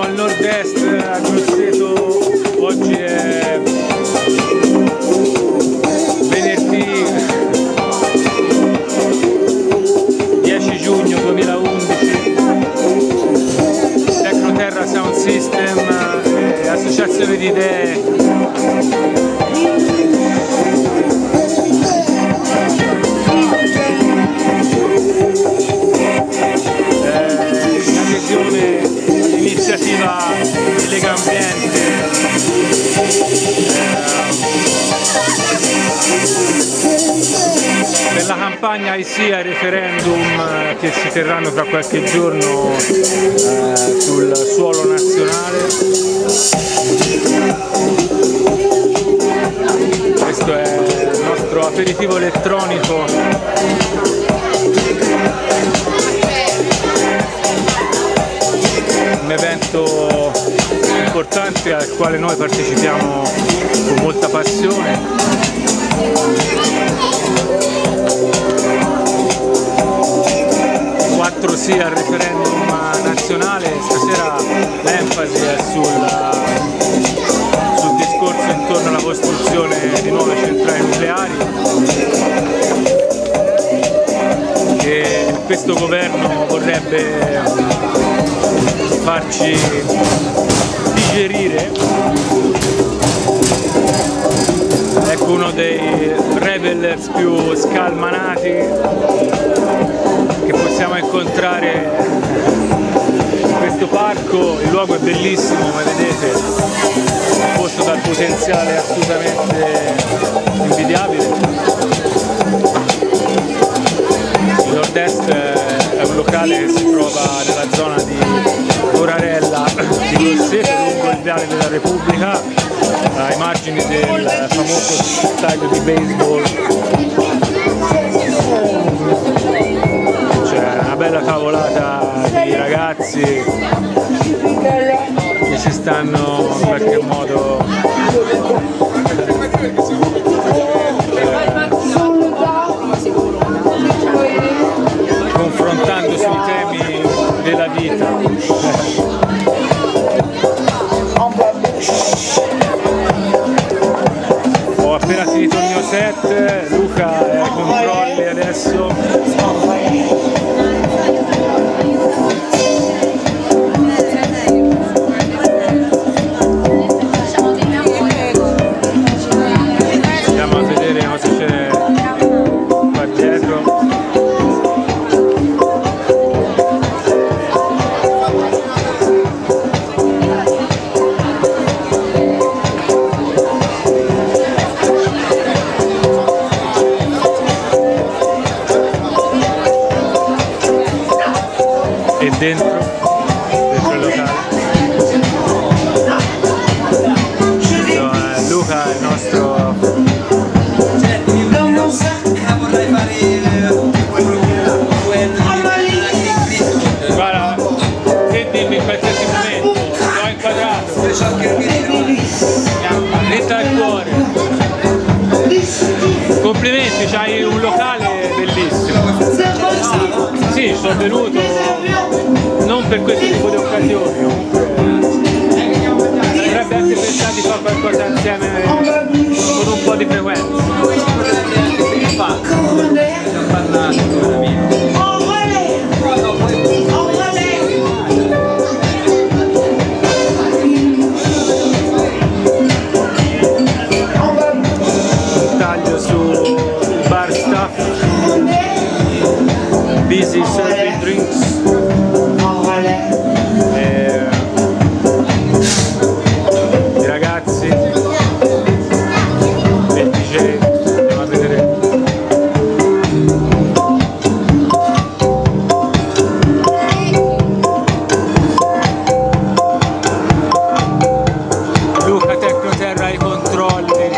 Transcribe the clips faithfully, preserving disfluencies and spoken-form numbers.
al nord-est, a Grosseto. Oggi è venerdì dieci giugno duemilaundici. Tecnoterra Sound System, eh, associazione di idee. All'iniziativa Lega Ambiente, eh, per la campagna I Sì al referendum eh, che si terranno fra qualche giorno eh, sul suolo nazionale. Questo è il nostro aperitivo elettronico. Un evento importante al quale noi partecipiamo con molta passione. Quattro sì al referendum nazionale. Stasera l'enfasi è sul, sul discorso intorno alla costruzione di nuove centrali nucleari, che questo governo vorrebbe farci digerire. Ecco uno dei revelers più scalmanati che possiamo incontrare in questo parco. Il luogo è bellissimo, come vedete, composto dal potenziale assolutamente invidiabile. Il nord-est è un locale che si trova nella zona di Torarella di Grosseto, lungo il viale della Repubblica, ai margini del famoso stadio di baseball. C'è una bella tavolata di ragazzi che si stanno in qualche modo confrontando sui temi della vita. Ho appena finito il mio set, Luca è ai controlli adesso. Andiamo a vedere cosa c'è qua dietro. E dentro, dentro il locale. Questo è Luca, il nostro... Guarda, che dimmi in qualsiasi momento, l'ho inquadrato. Dritta al cuore. Complimenti, c'hai un locale bellissimo. Sì, sono venuto non per questo tipo di occasioni, potrebbe anche pensare di fare qualcosa insieme con un po' di frequenza. Un taglio su bar staff, busy serving drinks. E i ragazzi, il D J, andiamo a vedere. Luca Tecnoterra ai controlli,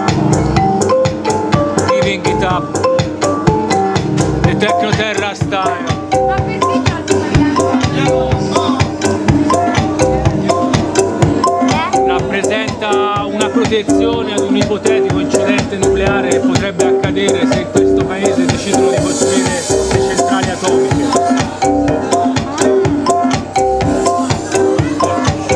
giving it up, the Tecnoterra style. Rappresenta una protezione ad un ipotetico incidente nucleare che potrebbe accadere se in questo paese decidono di costruire le centrali atomiche.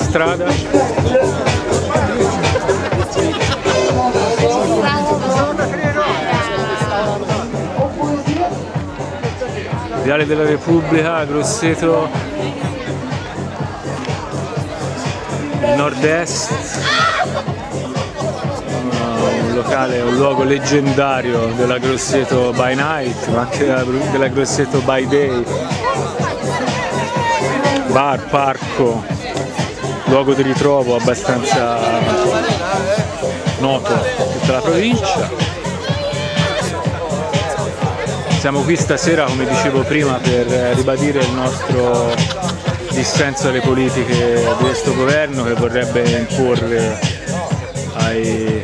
strada. Viale della Repubblica, Grosseto, il nord-est, un locale, un luogo leggendario della Grosseto by night, ma anche della, della Grosseto by day. Bar, parco, luogo di ritrovo abbastanza noto in tutta la provincia. Siamo qui stasera, come dicevo prima, per ribadire il nostro dissenso alle politiche di questo governo che vorrebbe imporre ai,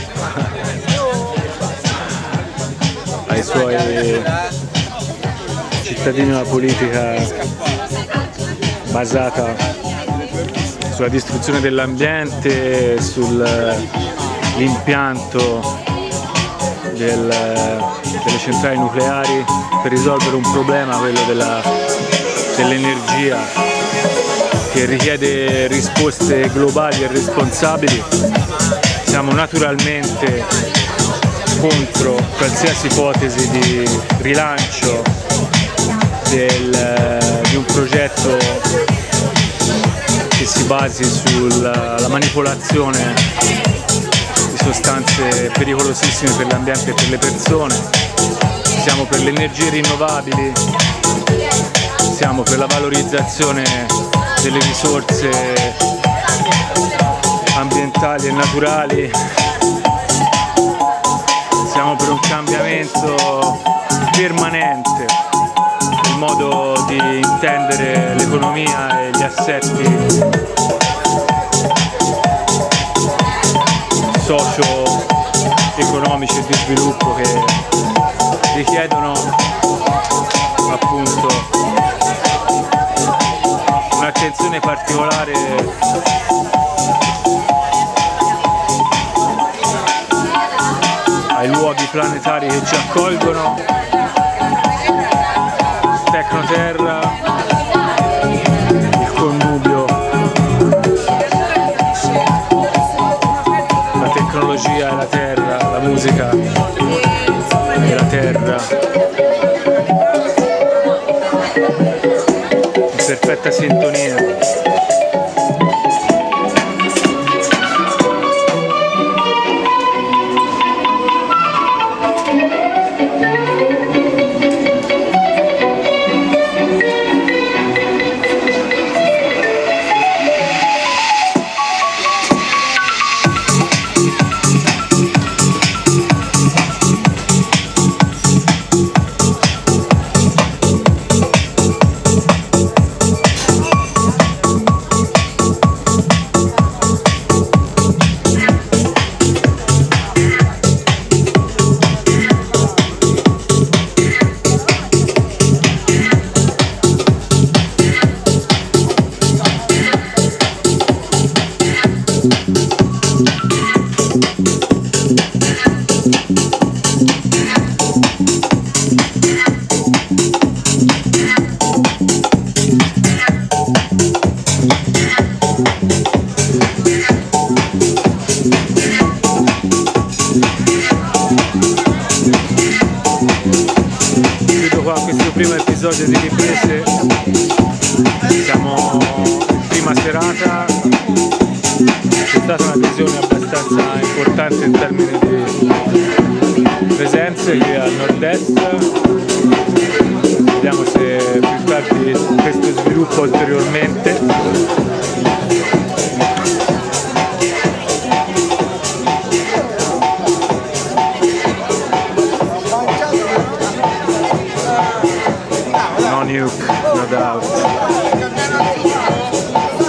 ai suoi cittadini una politica basata sulla distruzione dell'ambiente, sull'impianto del, delle centrali nucleari per risolvere un problema, quello della, dell'energia, che richiede risposte globali e responsabili. Siamo naturalmente contro qualsiasi ipotesi di rilancio del, di un progetto che si basi sulla manipolazione sostanze pericolosissime per l'ambiente e per le persone. Siamo per le energie rinnovabili, siamo per la valorizzazione delle risorse ambientali e naturali, siamo per un cambiamento permanente nel modo di intendere l'economia e gli assetti socio-economici e di sviluppo che richiedono appunto un'attenzione particolare ai luoghi planetari che ci accolgono, Tecnoterra, il connubio, la tecnologia e la terra, la musica e la terra, in perfetta sintonia. Primo episodio di riprese, siamo in prima serata, c'è stata un'adesione abbastanza importante in termini di presenze qui al nord-est. Vediamo se più tardi questo sviluppa ulteriormente. No nuke, no doubt.